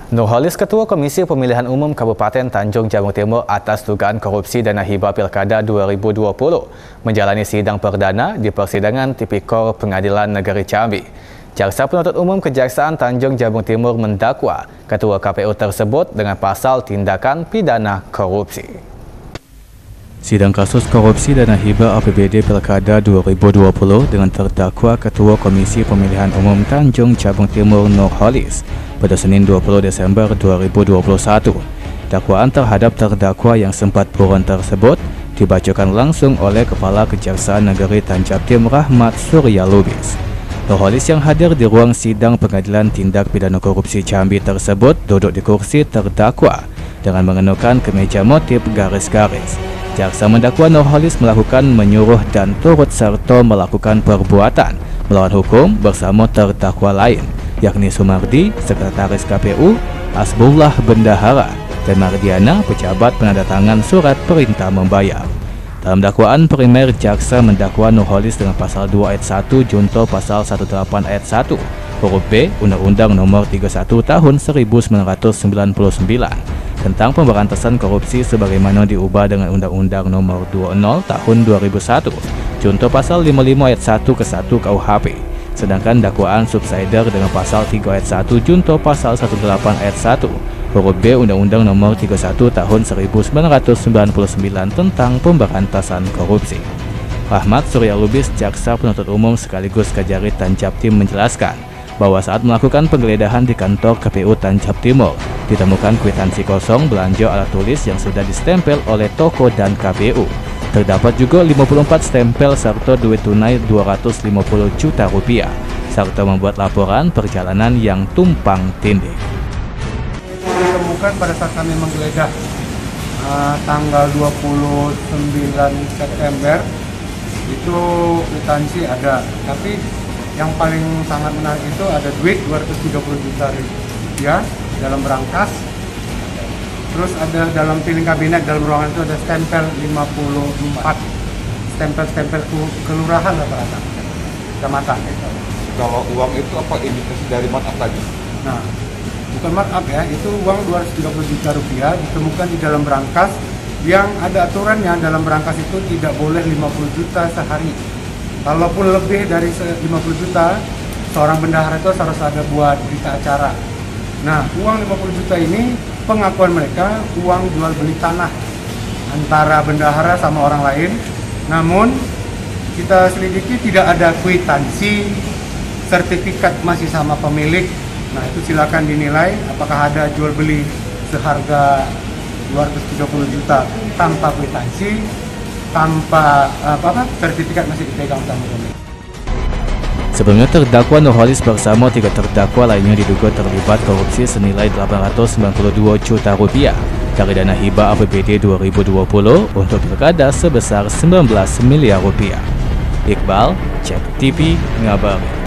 Nurholis, Ketua Komisi Pemilihan Umum Kabupaten Tanjung Jabung Timur atas dugaan korupsi dana hibah Pilkada 2020 menjalani sidang perdana di Persidangan Tipikor Pengadilan Negeri Jambi. Jaksa Penuntut Umum Kejaksaan Tanjung Jabung Timur mendakwa Ketua KPU tersebut dengan pasal tindakan pidana korupsi. Sidang kasus korupsi dana hibah APBD Pilkada 2020 dengan terdakwa Ketua Komisi Pemilihan Umum Tanjung Jabung Timur Nurholis pada Senin 20 Desember 2021. Dakwaan terhadap terdakwa yang sempat buron tersebut dibacakan langsung oleh Kepala Kejaksaan Negeri Tanjab Tim Rahmat Surya Lubis. Nurholis yang hadir di ruang sidang Pengadilan Tindak Pidana Korupsi Jambi tersebut duduk di kursi terdakwa dengan mengenakan kemeja motif garis-garis. Jaksa mendakwa Nurholis melakukan menyuruh dan turut serta melakukan perbuatan melawan hukum bersama terdakwa lain, yakni Sumardi, Sekretaris KPU, Asbullah Bendahara, dan Mardiana, pejabat penandatangan surat perintah membayar. Dalam dakwaan primer, jaksa mendakwa Nurholis dengan pasal 2 ayat 1 junto pasal 18 ayat 1 huruf B Undang-Undang Nomor 31 Tahun 1999 tentang pemberantasan korupsi sebagaimana diubah dengan Undang-Undang Nomor 20 Tahun 2001 junto pasal 55 ayat 1 ke 1 KUHP. Sedangkan dakwaan subsidiar dengan pasal 3 ayat 1 junto pasal 18 ayat 1 huruf B Undang-Undang Nomor 31 Tahun 1999 tentang pemberantasan korupsi. Rahmat Surya Lubis, Jaksa Penuntut Umum sekaligus Kajari Tanjab Tim menjelaskan bahwa saat melakukan penggeledahan di kantor KPU Tanjab Timur ditemukan kwitansi kosong belanja alat tulis yang sudah distempel oleh toko dan KPU. Terdapat juga 54 stempel serta duit tunai 250 juta rupiah serta membuat laporan perjalanan yang tumpang tindih. Ditemukan pada saat kami menggeledah tanggal 29 September itu kwitansi ada, tapi yang paling sangat menarik itu ada duit 230 juta rupiah dalam berangkas. Terus ada dalam piling kabinet dalam ruangan itu ada stempel 54 stempel kelurahan rata-rata kecamatan. Kalau uang itu apa indikasi dari markup tadi? Nah, bukan markup ya, itu uang 230 juta rupiah ditemukan di dalam berangkas yang ada aturannya. Dalam berangkas itu tidak boleh 50 juta sehari. Kalaupun lebih dari 50 juta, seorang bendahara itu harus ada buat berita acara. Nah, uang 50 juta ini pengakuan mereka uang jual beli tanah antara bendahara sama orang lain. Namun kita selidiki tidak ada kwitansi, sertifikat masih sama pemilik. Nah, itu silakan dinilai apakah ada jual beli seharga 230 juta tanpa kwitansi, tanpa sertifikat masih dipegang sama pemilik. Sebelumnya terdakwa Nurholis bersama 3 terdakwa lainnya diduga terlibat korupsi senilai 892 juta rupiah dari dana hibah APBD 2020 untuk pilkada sebesar 19 miliar rupiah. Iqbal, Cek TV, ngabarin.